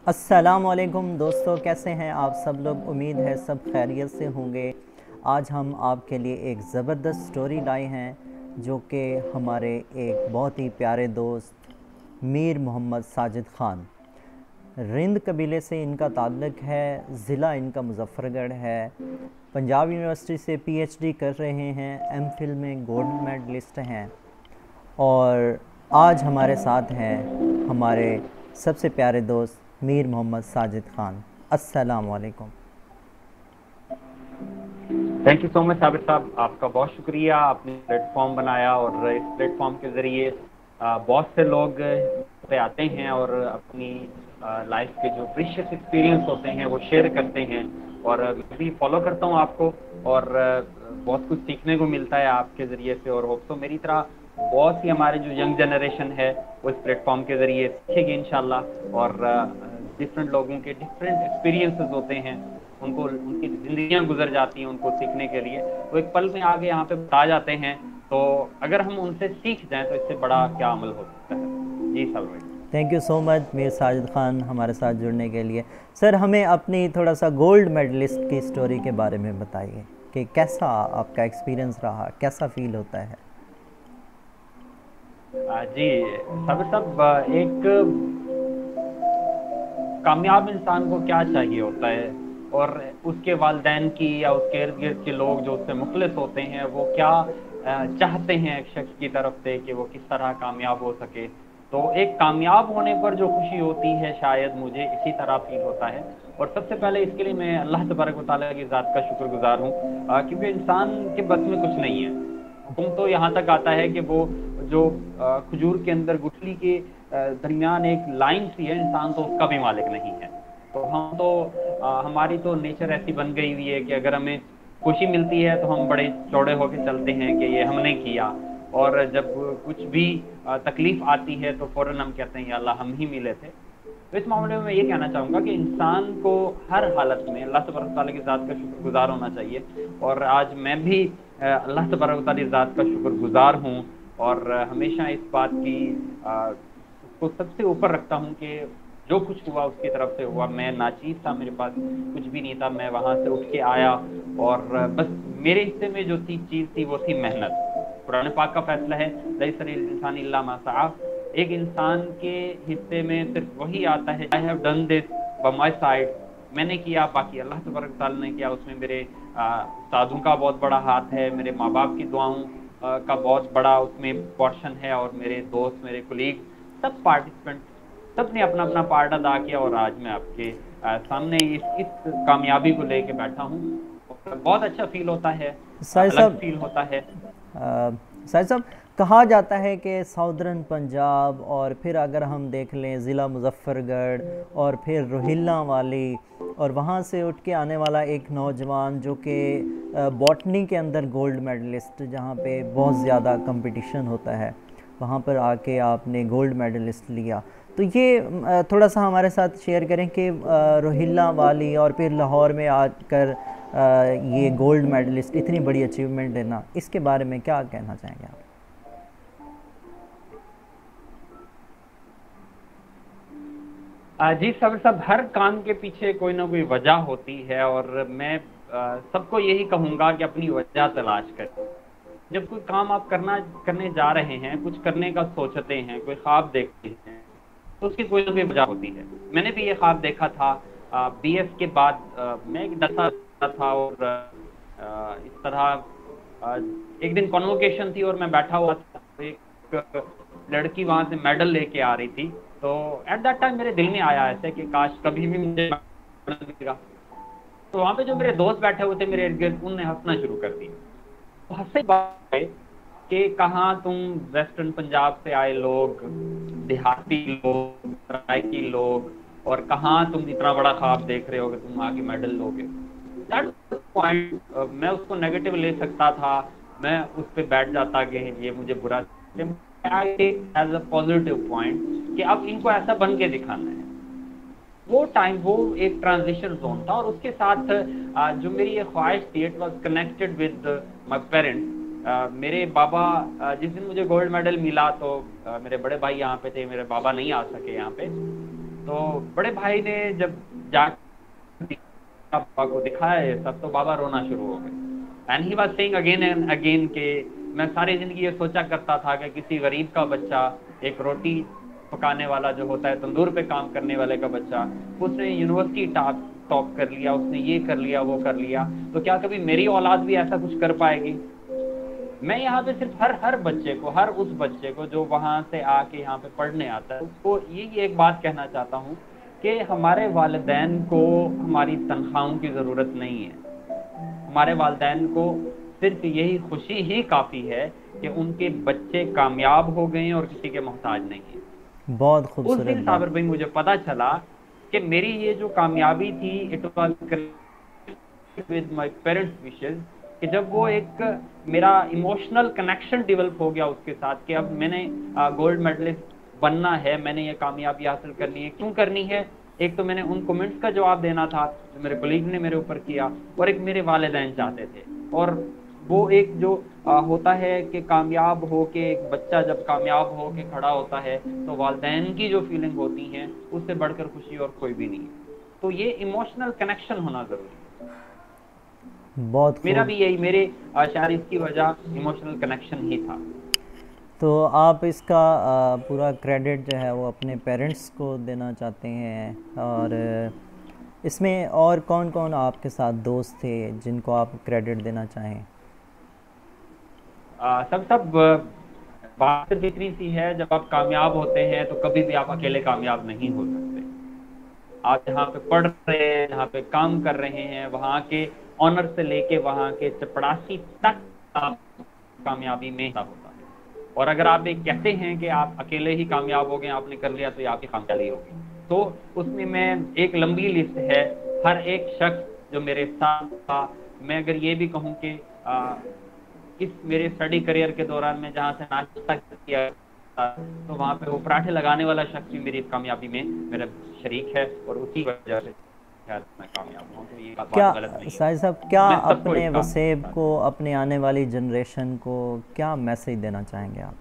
अस्सलामुअलैकुम दोस्तों, कैसे हैं आप सब लोग। उम्मीद है सब खैरियत से होंगे। आज हम आपके लिए एक ज़बरदस्त स्टोरी लाए हैं जो कि हमारे एक बहुत ही प्यारे दोस्त मीर मोहम्मद साजिद ख़ान, रिंद कबीले से इनका ताल्लुक़ है। ज़िला इनका मुज़फ़्फ़रगढ़ है। पंजाब यूनिवर्सिटी से पीएचडी कर रहे हैं। एमफिल में गोल्ड मेडलिस्ट हैं। और आज हमारे साथ हैं हमारे सबसे प्यारे दोस्त मीर मोहम्मद साजिद ख़ान। अस्सलाम वालेकुम। Thank you so much Sabir साहब, आपका बहुत शुक्रिया। आपने प्लेटफॉर्म बनाया और इस प्लेटफॉर्म के ज़रिए बहुत से लोग पे आते हैं और अपनी लाइफ के जो प्रीशियस एक्सपीरियंस होते हैं वो शेयर करते हैं। और मैं भी फॉलो करता हूँ आपको और बहुत कुछ सीखने को मिलता है आपके ज़रिए से। और होप तो मेरी तरह बहुत सी हमारे जो यंग जनरेशन है वो इस प्लेटफॉर्म के ज़रिए सीखेगी इंशाल्लाह। और डिफरेंट लोगों के डिफरेंट एक्सपीरियंसेस होते हैं, उनको उनकी ज़िंदगियाँ गुजर जाती हैं उनको सीखने के लिए, वो एक पल में आगे यहाँ पे बता जाते हैं। तो अगर हम उनसे सीख जाएं तो इससे बड़ा क्या अमल हो सकता है। जी सर भाई, thank you so much Mir Sajid Khan हमारे साथ जुड़ने के लिए। सर, हमें अपनी थोड़ा सा गोल्ड मेडलिस्ट की स्टोरी के बारे में बताइए कि कैसा आपका एक्सपीरियंस रहा, कैसा फील होता है। जी सब एक कामयाब इंसान को क्या चाहिए होता है और उसके वालिदैन की या उसके इर्द गिर्द के लोग जो उससे मुखलिस होते हैं वो क्या चाहते हैं एक शख्स की तरफ से कि वो किस तरह कामयाब हो सके। तो एक कामयाब होने पर जो खुशी होती है शायद मुझे इसी तरह फील होता है। और सबसे पहले इसके लिए मैं अल्लाह तबारक व तआला की ज़ात का शुक्रगुजार हूँ, क्योंकि इंसान के बस में कुछ नहीं है। हुक्म तो यहाँ तक आता है कि वो जो खजूर के अंदर गुठली के दरमियान एक लाइन सी है, इंसान तो उसका भी मालिक नहीं है। तो हम तो हमारी तो नेचर ऐसी बन गई हुई है कि अगर हमें खुशी मिलती है तो हम बड़े चौड़े होकर चलते हैं कि ये हमने किया। और जब कुछ भी तकलीफ आती है तो फौरन हम कहते हैं या अल्लाह हम ही मिले थे। तो इस मामले में मैं ये कहना चाहूँगा कि इंसान को हर हालत में अल्लाह तबारक व तआला की ज़ात का शुक्रगुजार होना चाहिए। और आज मैं भी अल्लाह तबारक व तआला की ज़ात का शुक्रगुजार हूँ और हमेशा इस बात की उसको सबसे ऊपर रखता हूँ कि जो कुछ हुआ उसकी तरफ से हुआ। मैं नाचीज़ था, मेरे पास कुछ भी नहीं था, मैं वहाँ से उठ के आया और बस मेरे हिस्से में जो चीज़ थी वो थी मेहनत। कुरान पाक का फैसला है, लैसा लिल इंसानी इल्ला मा सआ। एक इंसान के हिस्से में सिर्फ वही आता है, I have done this by my side, मैंने किया, बाकी अल्लाह तबारक व तआला ने किया। उसमें मेरे उस्तादों का बहुत बड़ा हाथ है, मेरे माँ बाप की दुआओं का बहुत बड़ा उसमें पोर्शन है, और मेरे दोस्त, मेरे कुलीग, सब पार्टिसिपेंट, सब ने अपना अपना पार्ट अदा किया। और आज मैं आपके सामने इस कामयाबी को लेके बैठा हूँ और बहुत अच्छा फील होता है, साहिब अलग साहब, फील होता है। साहिब साहब, कहा जाता है कि साउदर्न पंजाब और फिर अगर हम देख लें ज़िला मुज़फ़्फ़रगढ़ और फिर रोहिल्ला वाली, और वहाँ से उठ के आने वाला एक नौजवान जो कि बॉटनी के अंदर गोल्ड मेडलिस्ट, जहाँ पे बहुत ज़्यादा कंपटीशन होता है, वहाँ पर आके आपने गोल्ड मेडलिस्ट लिया। तो ये थोड़ा सा हमारे साथ शेयर करें कि रोहिल्ला वाली और फिर लाहौर में आकर ये गोल्ड मेडलिस्ट इतनी बड़ी अचीवमेंट लेना, इसके बारे में क्या कहना चाहेंगे आप। जी सब हर काम के पीछे कोई ना कोई वजह होती है और मैं सबको यही कहूँगा कि अपनी वजह तलाश करें। जब कोई काम आप करने जा रहे हैं, कुछ करने का सोचते हैं, कोई ख्वाब देखते हैं, तो उसकी कोई ना कोई वजह होती है। मैंने भी ये ख्वाब देखा था बीएस के बाद। मैं एक दसा था और इस तरह अ, एक दिन कॉन्वोकेशन थी और मैं बैठा हुआ था, तो एक लड़की वहां से मेडल लेके आ रही थी। तो एट दैट टाइम मेरे दिल में आया ऐसे कि काश कभी भी मुझे मेडल मिलेगा। तो वहां पे जो मेरे दोस्त बैठे हुए थे मेरे इर्द गिर्द, उनने हंसना शुरू कर दिया। तो हंसे बात है कि कहाँ तुम वेस्टर्न पंजाब से आए लोग, देहाती लोग, सराइकी लोग, और कहाँ तुम इतना बड़ा ख्वाब देख रहे हो कि तुम आगे मेडल लोगे। दैट पॉइंट मैं उसको नेगेटिव ले सकता था, मैं उस पर बैठ जाता कि ये मुझे बुरा, एज अ पॉजिटिव पॉइंट कि अब इनको ऐसा बन के दिखाना है। वो टाइम, वो एक ट्रांजिशन जोन था और उसके साथ जो मेरी ये ख्वाहिश थी, it was connected with my parents. मेरे बाबा, जिस दिन मुझे गोल्ड मेडल मिला तो मेरे बड़े भाई यहाँ पे थे, मेरे बाबा नहीं आ सके यहाँ पे। तो बड़े भाई ने जब जा पापा को दिखाया ये सब, तो बाबा रोना शुरू हो गए। And he was saying again and again के मैं सारी जिंदगी ये सोचा करता था कि किसी गरीब का बच्चा, एक रोटी पकाने वाला जो होता है, तंदूर पे काम करने वाले का बच्चा, उसने यूनिवर्सिटी टॉप कर लिया, उसने ये कर लिया, वो कर लिया, तो क्या कभी मेरी औलाद भी ऐसा कुछ कर पाएगी? मैं यहाँ पे सिर्फ हर बच्चे को, हर उस बच्चे को जो वहां से आके यहाँ पे पढ़ने आता है, उसको यही एक बात कहना चाहता हूँ कि हमारे वालिदैन को हमारी तनख्वाहों की जरूरत नहीं है। हमारे वालिदैन को सिर्फ यही खुशी ही काफी है कि उनके बच्चे कामयाब हो गए और किसी के मोहताज नहीं है। बहुत उस खूबसूरत दिन बात। साबिर भाई मुझे पता चला कि मेरी ये जो कामयाबी थी, it was with my parents wishes, कि जब वो एक मेरा इमोशनल कनेक्शन डेवलप हो गया उसके साथ कि अब मैंने गोल्ड मेडलिस्ट बनना है, मैंने ये कामयाबी हासिल करनी है। क्यों करनी है? एक तो मैंने उन कमेंट्स का जवाब देना था जो मेरे कोलीग ने मेरे ऊपर किया, और एक मेरे वालिदैन चाहते थे। और वो एक जो होता है कि कामयाब हो के एक बच्चा जब कामयाब हो के खड़ा होता है, तो वालिदैन की जो फीलिंग होती है उससे बढ़कर खुशी और कोई भी नहीं है। तो ये इमोशनल कनेक्शन होना जरूरी है। बहुत मेरा खूब। भी यही, मेरे शायद इसकी वजह इमोशनल कनेक्शन ही था। तो आप इसका पूरा क्रेडिट जो है वो अपने पेरेंट्स को देना चाहते हैं, और इसमें और कौन कौन आपके साथ दोस्त थे जिनको आप क्रेडिट देना चाहें? सब बात सिर्फ इतनी सी है, जब आप कामयाब होते हैं तो कभी भी आप अकेले कामयाब नहीं हो सकते। आप जहाँ पे पढ़ रहे हैं, जहाँ पे काम कर रहे हैं, वहाँ के ऑनर से लेके वहाँ के चपरासी तक आप कामयाबी में हिस्सा होता है। और अगर आप एक कहते हैं कि आप अकेले ही कामयाब हो गए, आपने कर लिया, तो ये आपकी कामयाबी होगी। तो उसमें मैं एक लंबी लिस्ट है, हर एक शख्स जो मेरे साथ था। मैं अगर ये भी कहूँ कि इस मेरे स्टडी करियर के दौरान में जहाँ से नाश्ता किया, तो वहाँ पे वो पराठे लगाने वाला शख्स भी मेरी इस कामयाबी में मेरा शरीक है, और उसी वजह से मैं कामयाब हूँ। तो ये बात क्या गलत नहीं है। साहिद साहब, क्या मैं सबको अपने इसका वसेब को, अपने आने वाली जनरेशन को क्या मैसेज देना चाहेंगे आप?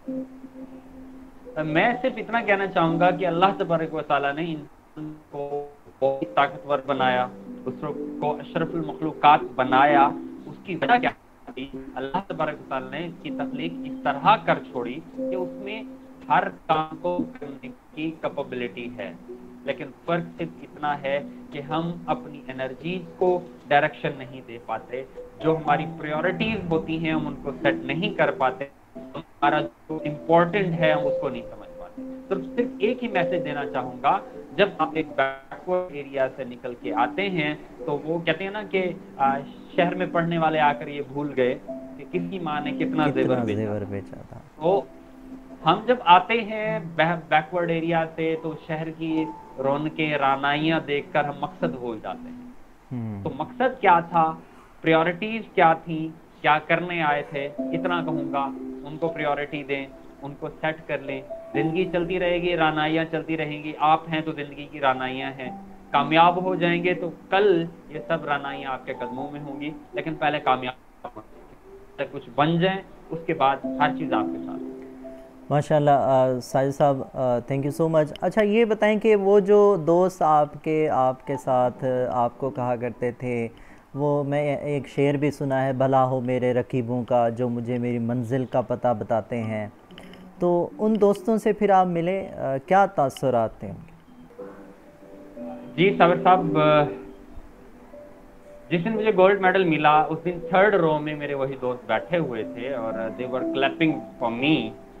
मैं सिर्फ इतना कहना चाहूंगा कि अल्लाह तबारक व तआला ने इंसान को बहुत ताकतवर बनाया, उसको अशरफुल मखलूकात बनाया। उसकी वजह क्या थी? अल्लाह तबारक व तआला ने इसकी तख्लीक इस तरह कर छोड़ी कि उसमें हर काम को करने की कैपेबिलिटी है, लेकिन फर्क सिर्फ इतना है कि हम अपनी एनर्जीज को डायरेक्शन नहीं दे पाते, जो हमारी प्रायोरिटीज होती हैं हम उनको सेट नहीं कर पाते, हमारा जो इम्पोर्टेंट है हम उसको नहीं समझ पाते। तो सिर्फ एक ही मैसेज देना चाहूंगा, जब आप एक बैकवर्ड एरिया से निकल के आते हैं, तो वो कहते हैं ना कि शहर में पढ़ने वाले आकर ये भूल गए कि किसकी माँ ने कितना जेवर बेचा था। तो हम जब आते हैं बैकवर्ड एरिया से, तो शहर की रौनकें, रानाइयां देखकर हम मकसद भूल जाते हैं। तो मकसद क्या था, प्रायोरिटीज क्या थी, क्या करने आए थे, इतना कहूंगा उनको प्रायोरिटी दें, उनको सेट कर लें। जिंदगी चलती रहेगी, रानाइयां चलती रहेंगी, आप हैं तो जिंदगी की रानाइयां हैं। कामयाब हो जाएंगे तो कल ये सब रानाइयां आपके कदमों में होंगी, लेकिन पहले कामयाब कुछ बन जाएं, उसके बाद हर चीज आपके साथ। माशाल्लाह साजिद साहब, थैंक यू सो मच। अच्छा ये बताएं कि वो जो दोस्त आपके साथ आपको कहा करते थे, वो मैं एक शेर भी सुना है, भला हो मेरे रकीबों का जो मुझे मेरी मंजिल का पता बताते हैं। तो उन दोस्तों से फिर आप मिले, क्या तासुरात थे उनके? जी साबिर साहब, जिस दिन मुझे गोल्ड मेडल मिला, उस दिन थर्ड रो में मेरे वही दोस्त बैठे हुए थे और they were clapping for me.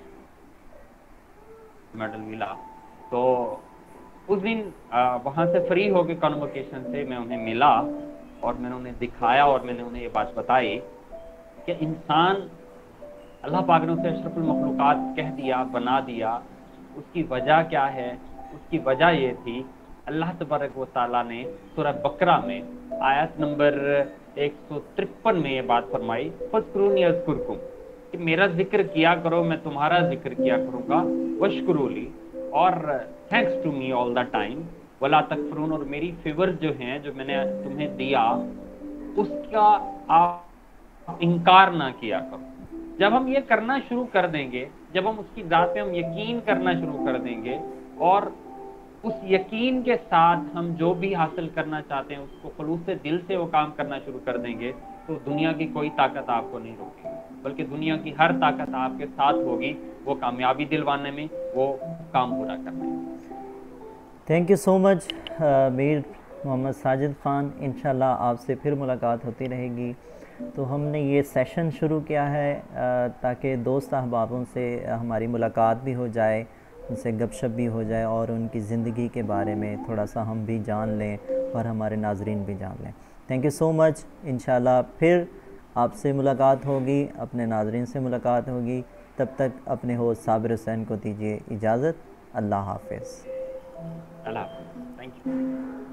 Medal मिला तो उस दिन वहां से फ्री होके कॉन्वोकेशन से मैं उन्हें मिला और मैंने उन्हें दिखाया और मैंने उन्हें ये बात बताई कि इंसान, अल्लाह पाक ने उसे अशरफुल मखलूकात कह दिया, बना दिया। उसकी वजह क्या है? उसकी वजह ये थी, अल्लाह तबारक व तआला ने सूरह बकरा में आयत नंबर 153 में ये बात फरमाई, फज़कुरूनी अज़कुरकुम, कि मेरा जिक्र किया करो, मैं तुम्हारा जिक्र किया करूंगा, वशकुरूली, और thanks to me all the time, वला तकफुरून, और मेरी फेवर जो हैं, जो मैंने तुम्हें दिया, उसका आप इनकार ना किया करो। जब हम ये करना शुरू कर देंगे, जब हम उसकी ज़ात पे हम यकीन करना शुरू कर देंगे और उस यकीन के साथ हम जो भी हासिल करना चाहते हैं उसको खुलूस से दिल से वो काम करना शुरू कर देंगे, तो दुनिया की कोई ताकत आपको नहीं रोकेगी, बल्कि दुनिया की हर ताकत आपके साथ होगी वो कामयाबी दिलवाने में, वो काम पूरा करने में। Thank you so much Mir Mohammad Sajid Khan. इंशाल्लाह आपसे फिर मुलाकात होती रहेगी। तो हमने ये सेशन शुरू किया है ताकि दोस्त अहबाबों से हमारी मुलाकात भी हो जाए, उनसे गपशप भी हो जाए और उनकी ज़िंदगी के बारे में थोड़ा सा हम भी जान लें और हमारे नाजरीन भी जान लें। Thank you so much. इंशाल्लाह फिर आपसे मुलाकात होगी, अपने नाजरीन से मुलाकात होगी। तब तक अपने होस्ट साबिर हुसैन को दीजिए इजाज़त। अल्लाह हाफ़िज़। अल्लाह हाफ़िज़। Thank you.